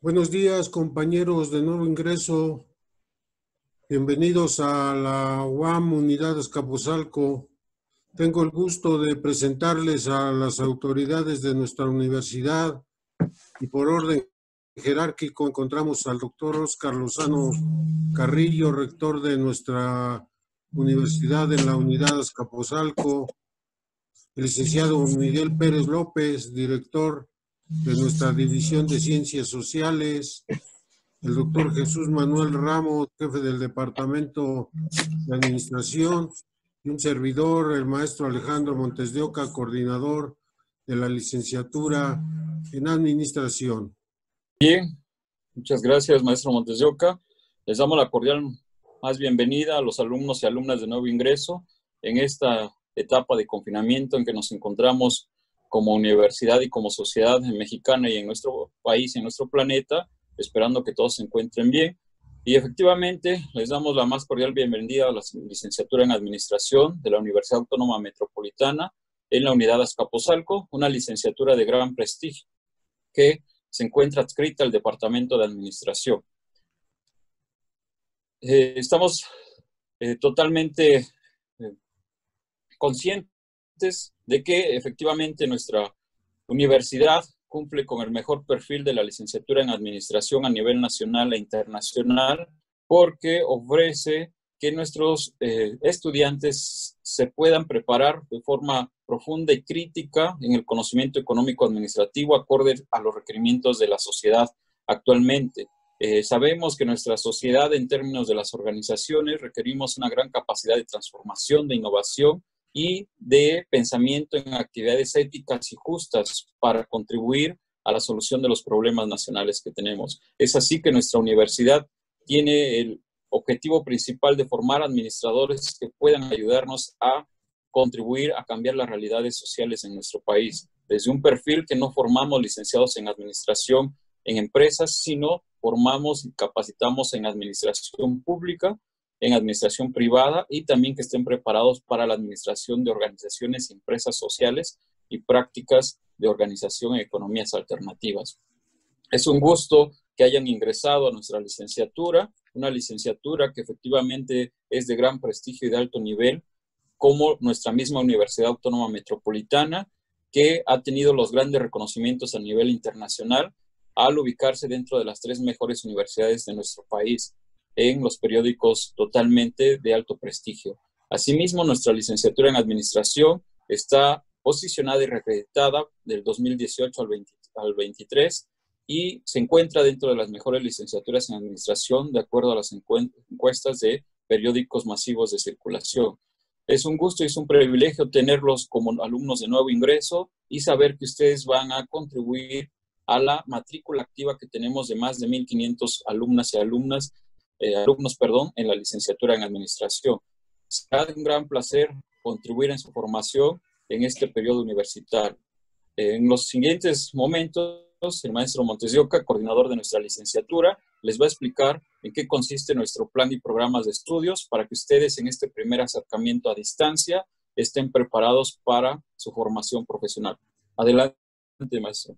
Buenos días, compañeros de nuevo ingreso. Bienvenidos a la UAM Unidad Azcapotzalco. Tengo el gusto de presentarles a las autoridades de nuestra universidad y por orden jerárquico encontramos al doctor Óscar Lozano Carrillo, rector de nuestra universidad en la Unidad Azcapotzalco, el licenciado Miguel Pérez López, director de nuestra División de Ciencias Sociales, el doctor Jesús Manuel Ramos, jefe del Departamento de Administración, y un servidor, el maestro Alejandro Montes de Oca, coordinador de la licenciatura en Administración. Bien, muchas gracias, maestro Montes de Oca. Les damos la cordial más bienvenida a los alumnos y alumnas de nuevo ingreso en esta etapa de confinamiento en que nos encontramos como universidad y como sociedad mexicana y en nuestro país, en nuestro planeta, esperando que todos se encuentren bien. Y efectivamente, les damos la más cordial bienvenida a la licenciatura en Administración de la Universidad Autónoma Metropolitana en la Unidad Azcapotzalco, una licenciatura de gran prestigio que se encuentra adscrita al Departamento de Administración. Estamos totalmente conscientes de que efectivamente nuestra universidad cumple con el mejor perfil de la licenciatura en Administración a nivel nacional e internacional, porque ofrece que nuestros estudiantes se puedan preparar de forma profunda y crítica en el conocimiento económico administrativo acorde a los requerimientos de la sociedad actualmente. Sabemos que nuestra sociedad, en términos de las organizaciones, requerimos una gran capacidad de transformación, de innovación y de pensamiento en actividades éticas y justas para contribuir a la solución de los problemas nacionales que tenemos. Es así que nuestra universidad tiene el objetivo principal de formar administradores que puedan ayudarnos a contribuir a cambiar las realidades sociales en nuestro país. Desde un perfil que no formamos licenciados en administración en empresas, sino formamos y capacitamos en administración pública, en administración privada y también que estén preparados para la administración de organizaciones y empresas sociales y prácticas de organización y economías alternativas. Es un gusto que hayan ingresado a nuestra licenciatura, una licenciatura que efectivamente es de gran prestigio y de alto nivel, como nuestra misma Universidad Autónoma Metropolitana, que ha tenido los grandes reconocimientos a nivel internacional al ubicarse dentro de las 3 mejores universidades de nuestro país en los periódicos totalmente de alto prestigio. Asimismo, nuestra licenciatura en Administración está posicionada y reacreditada del 2018 al 23 y se encuentra dentro de las mejores licenciaturas en Administración de acuerdo a las encuestas de periódicos masivos de circulación. Es un gusto y es un privilegio tenerlos como alumnos de nuevo ingreso y saber que ustedes van a contribuir a la matrícula activa que tenemos de más de 1,500 alumnas y alumnos en la licenciatura en Administración. Será de un gran placer contribuir en su formación en este periodo universitario. En los siguientes momentos, el maestro Montes de Oca, coordinador de nuestra licenciatura, les va a explicar en qué consiste nuestro plan y programas de estudios para que ustedes en este primer acercamiento a distancia estén preparados para su formación profesional. Adelante, maestro.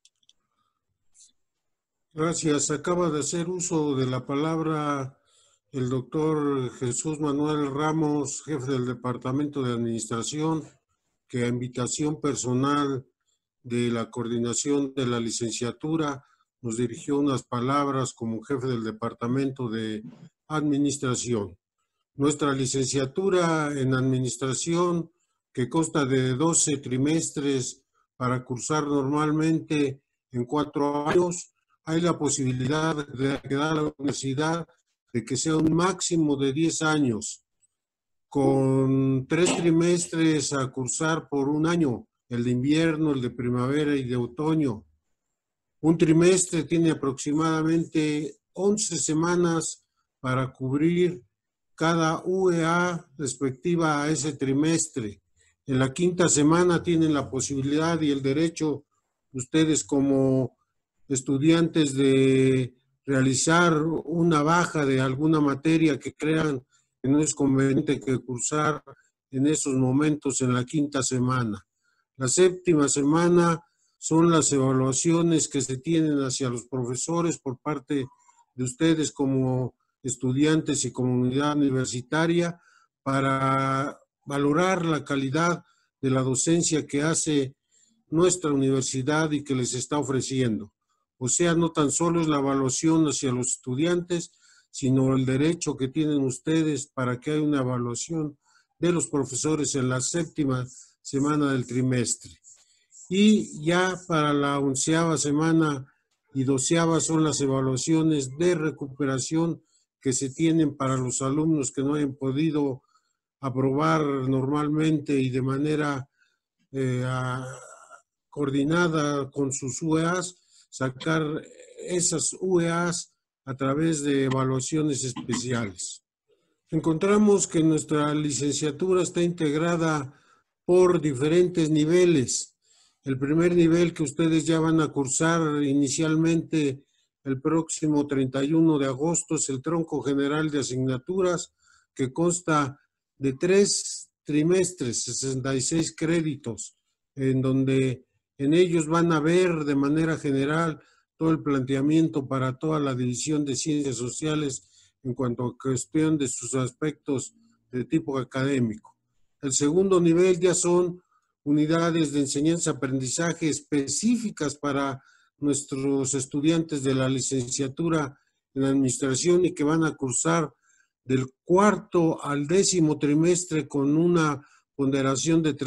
Gracias. Acaba de hacer uso de la palabra el doctor Jesús Manuel Ramos, jefe del Departamento de Administración, que a invitación personal de la coordinación de la licenciatura nos dirigió unas palabras como jefe del Departamento de Administración. Nuestra licenciatura en Administración, que consta de 12 trimestres para cursar normalmente en 4 años, hay la posibilidad de que da la universidad de que sea un máximo de 10 años, con 3 trimestres a cursar por un año, el de invierno, el de primavera y de otoño. Un trimestre tiene aproximadamente 11 semanas para cubrir cada UEA respectiva a ese trimestre. En la 5ª semana tienen la posibilidad y el derecho, ustedes como estudiantes, de realizar una baja de alguna materia que crean que no es conveniente que cursar en esos momentos en la 5ª semana. La 7ª semana son las evaluaciones que se tienen hacia los profesores por parte de ustedes como estudiantes y comunidad universitaria para valorar la calidad de la docencia que hace nuestra universidad y que les está ofreciendo. O sea, no tan solo es la evaluación hacia los estudiantes, sino el derecho que tienen ustedes para que haya una evaluación de los profesores en la 7ª semana del trimestre. Y ya para la 11ª semana y 12ª son las evaluaciones de recuperación que se tienen para los alumnos que no hayan podido aprobar normalmente y de manera coordinada con sus UEAs, sacar esas UEAs a través de evaluaciones especiales. Encontramos que nuestra licenciatura está integrada por diferentes niveles. El primer nivel que ustedes ya van a cursar inicialmente el próximo 31 de agosto es el tronco general de asignaturas, que consta de 3 trimestres, 66 créditos, en donde en ellos van a ver de manera general todo el planteamiento para toda la división de ciencias sociales en cuanto a cuestión de sus aspectos de tipo académico. El segundo nivel ya son unidades de enseñanza-aprendizaje específicas para nuestros estudiantes de la licenciatura en administración y que van a cursar del 4º al 10º trimestre con una ponderación de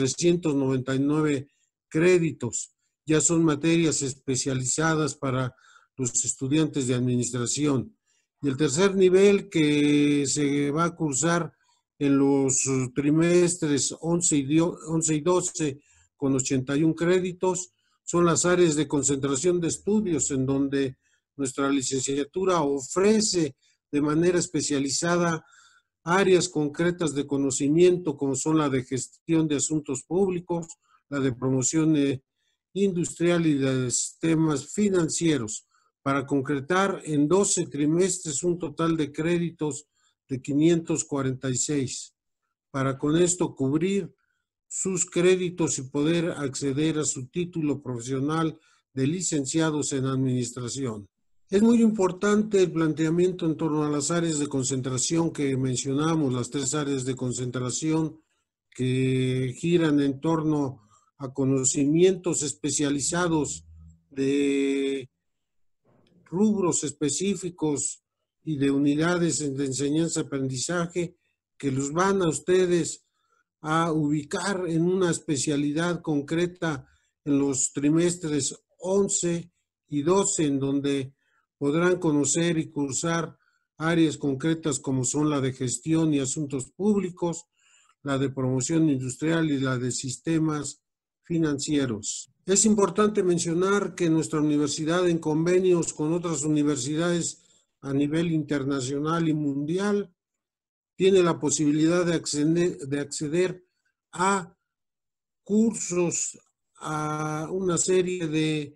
399 créditos. Ya son materias especializadas para los estudiantes de administración. Y el tercer nivel que se va a cursar en los trimestres 11 y 12 con 81 créditos son las áreas de concentración de estudios, en donde nuestra licenciatura ofrece de manera especializada áreas concretas de conocimiento como son la de gestión de asuntos públicos, la de promoción industrial y de sistemas financieros, para concretar en 12 trimestres un total de créditos de 546, para con esto cubrir sus créditos y poder acceder a su título profesional de licenciados en administración. Es muy importante el planteamiento en torno a las áreas de concentración que mencionamos, las 3 áreas de concentración que giran en torno a conocimientos especializados de rubros específicos y de unidades de enseñanza-aprendizaje que los van a ustedes a ubicar en una especialidad concreta en los trimestres 11 y 12, en donde podrán conocer y cursar áreas concretas como son la de gestión y asuntos públicos, la de promoción industrial y la de sistemas financieros. Es importante mencionar que nuestra universidad, en convenios con otras universidades a nivel internacional y mundial, tiene la posibilidad de acceder a cursos, a una serie de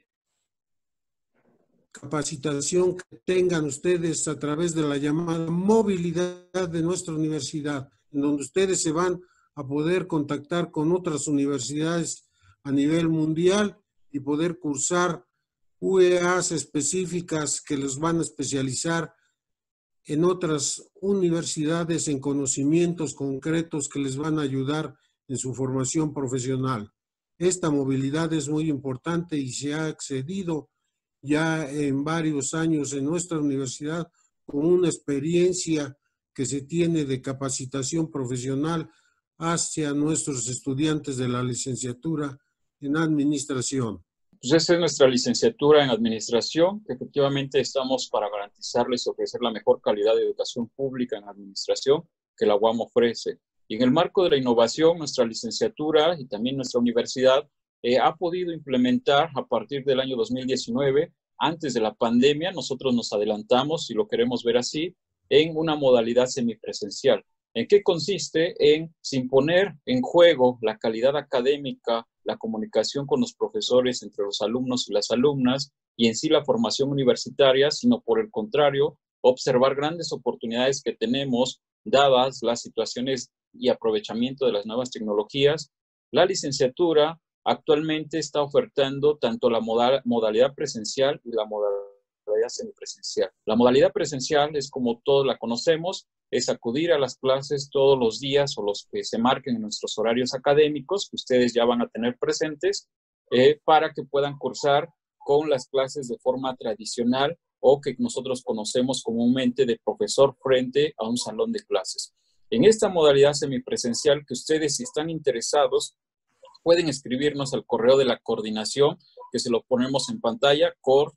capacitación que tengan ustedes a través de la llamada movilidad de nuestra universidad, en donde ustedes se van a poder contactar con otras universidades a nivel mundial y poder cursar UEAs específicas que los van a especializar en otras universidades en conocimientos concretos que les van a ayudar en su formación profesional. Esta movilidad es muy importante y se ha accedido ya en varios años en nuestra universidad con una experiencia que se tiene de capacitación profesional hacia nuestros estudiantes de la licenciatura en administración. Pues esa es nuestra licenciatura en administración, que efectivamente estamos para garantizarles y ofrecer la mejor calidad de educación pública en administración que la UAM ofrece. Y en el marco de la innovación, nuestra licenciatura y también nuestra universidad ha podido implementar a partir del año 2019, antes de la pandemia, nosotros nos adelantamos, si lo queremos ver así, en una modalidad semipresencial. ¿En qué consiste? Sin poner en juego la calidad académica, la comunicación con los profesores entre los alumnos y las alumnas y en sí la formación universitaria, sino por el contrario, observar grandes oportunidades que tenemos dadas las situaciones y aprovechamiento de las nuevas tecnologías. La licenciatura actualmente está ofertando tanto la modalidad presencial y la modalidad semipresencial. La modalidad presencial es como todos la conocemos, es acudir a las clases todos los días o los que se marquen en nuestros horarios académicos, que ustedes ya van a tener presentes, para que puedan cursar con las clases de forma tradicional o que nosotros conocemos comúnmente de profesor frente a un salón de clases. En esta modalidad semipresencial, que ustedes, si están interesados, pueden escribirnos al correo de la coordinación, que se lo ponemos en pantalla,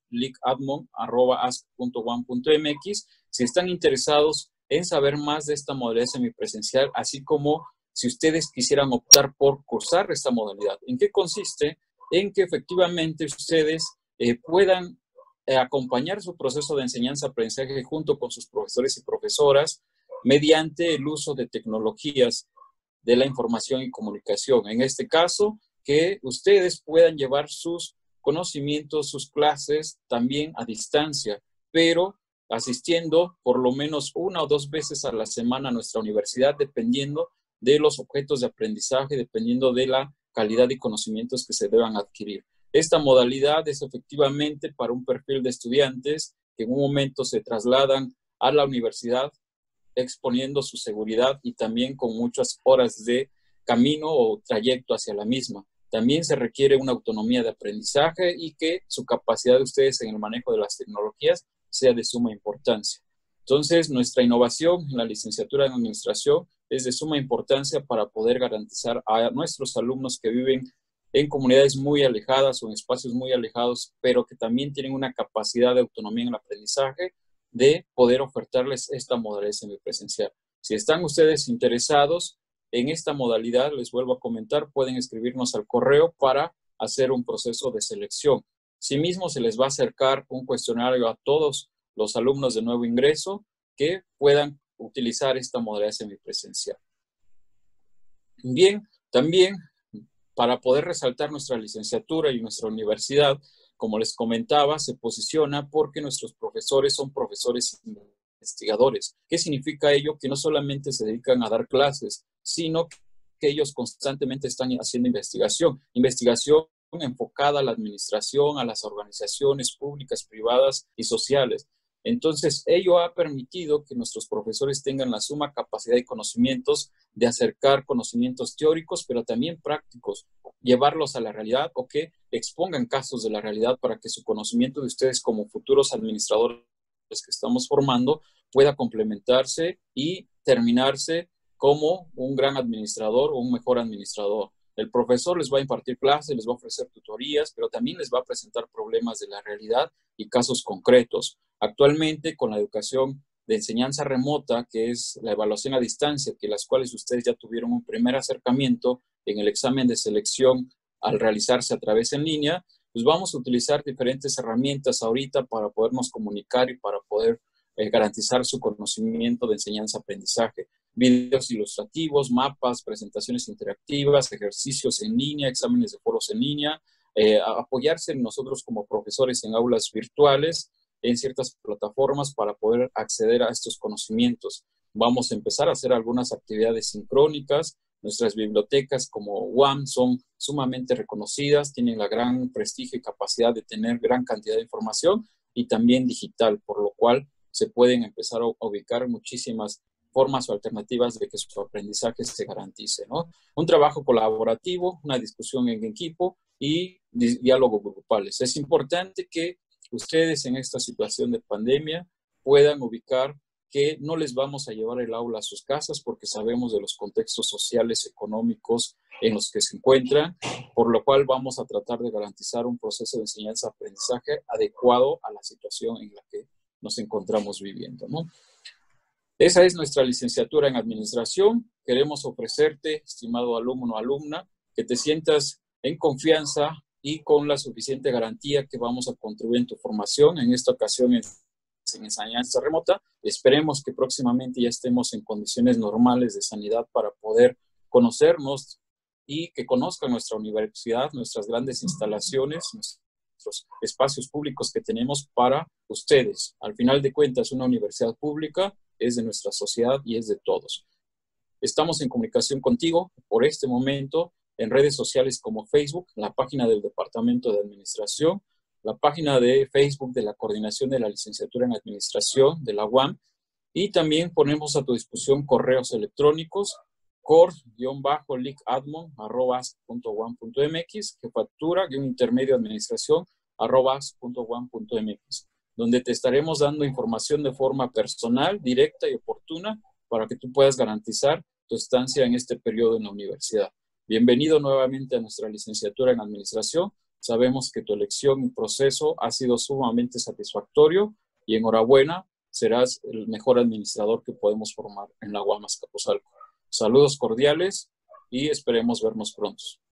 corlicadmon@ask.1.mx, si están interesados en saber más de esta modalidad semipresencial, así como si ustedes quisieran optar por cursar esta modalidad. ¿En qué consiste? En que efectivamente ustedes puedan acompañar su proceso de enseñanza-aprendizaje junto con sus profesores y profesoras mediante el uso de tecnologías de la información y comunicación. En este caso, que ustedes puedan llevar sus conocimientos, sus clases también a distancia, pero asistiendo por lo menos 1 o 2 veces a la semana a nuestra universidad, dependiendo de los objetos de aprendizaje, dependiendo de la calidad y conocimientos que se deban adquirir. Esta modalidad es efectivamente para un perfil de estudiantes que en un momento se trasladan a la universidad exponiendo su seguridad y también con muchas horas de camino o trayecto hacia la misma. También se requiere una autonomía de aprendizaje y que su capacidad de ustedes en el manejo de las tecnologías sea de suma importancia. Entonces, nuestra innovación en la licenciatura en administración es de suma importancia para poder garantizar a nuestros alumnos que viven en comunidades muy alejadas o en espacios muy alejados, pero que también tienen una capacidad de autonomía en el aprendizaje, de poder ofertarles esta modalidad semipresencial. Si están ustedes interesados en esta modalidad, les vuelvo a comentar, pueden escribirnos al correo para hacer un proceso de selección. Asimismo, se les va a acercar un cuestionario a todos los alumnos de nuevo ingreso que puedan utilizar esta modalidad semipresencial. Bien, también para poder resaltar nuestra licenciatura y nuestra universidad, como les comentaba, se posiciona porque nuestros profesores son profesores investigadores. ¿Qué significa ello? Que no solamente se dedican a dar clases, sino que ellos constantemente están haciendo investigación. Investigación enfocada a la administración, a las organizaciones públicas, privadas y sociales. Entonces, ello ha permitido que nuestros profesores tengan la suma capacidad y conocimientos de acercar conocimientos teóricos, pero también prácticos, llevarlos a la realidad o que expongan casos de la realidad para que su conocimiento de ustedes como futuros administradores que estamos formando pueda complementarse y terminarse como un gran administrador o un mejor administrador. El profesor les va a impartir clases, les va a ofrecer tutorías, pero también les va a presentar problemas de la realidad y casos concretos. Actualmente, con la educación de enseñanza remota, que es la evaluación a distancia, que las cuales ustedes ya tuvieron un primer acercamiento en el examen de selección al realizarse a través en línea, pues vamos a utilizar diferentes herramientas ahorita para podernos comunicar y para poder garantizar su conocimiento de enseñanza-aprendizaje. Videos ilustrativos, mapas, presentaciones interactivas, ejercicios en línea, exámenes de foros en línea, apoyarse en nosotros como profesores en aulas virtuales, en ciertas plataformas para poder acceder a estos conocimientos. Vamos a empezar a hacer algunas actividades sincrónicas. Nuestras bibliotecas como UAM son sumamente reconocidas, tienen la gran prestigio y capacidad de tener gran cantidad de información y también digital, por lo cual se pueden empezar a ubicar muchísimas formas o alternativas de que su aprendizaje se garantice, ¿no? Un trabajo colaborativo, una discusión en equipo y diálogos grupales. Es importante que ustedes en esta situación de pandemia puedan ubicar que no les vamos a llevar el aula a sus casas porque sabemos de los contextos sociales, económicos en los que se encuentran, por lo cual vamos a tratar de garantizar un proceso de enseñanza-aprendizaje adecuado a la situación en la que nos encontramos viviendo, ¿no? Esa es nuestra licenciatura en administración. Queremos ofrecerte, estimado alumno o alumna, que te sientas en confianza y con la suficiente garantía que vamos a contribuir en tu formación. En esta ocasión en enseñanza remota. Esperemos que próximamente ya estemos en condiciones normales de sanidad para poder conocernos y que conozcan nuestra universidad, nuestras grandes instalaciones, nuestros espacios públicos que tenemos para ustedes. Al final de cuentas, una universidad pública es de nuestra sociedad y es de todos. Estamos en comunicación contigo por este momento en redes sociales como Facebook, la página del Departamento de Administración, la página de Facebook de la Coordinación de la Licenciatura en Administración de la UAM, y también ponemos a tu disposición correos electrónicos cord-licadmon@asp.uam.mx, jefatura-intermedio-administración@asp.uam.mx, donde te estaremos dando información de forma personal, directa y oportuna para que tú puedas garantizar tu estancia en este periodo en la universidad. Bienvenido nuevamente a nuestra licenciatura en Administración. Sabemos que tu elección y proceso ha sido sumamente satisfactorio y enhorabuena, serás el mejor administrador que podemos formar en la UAM Azcapotzalco. Saludos cordiales y esperemos vernos pronto.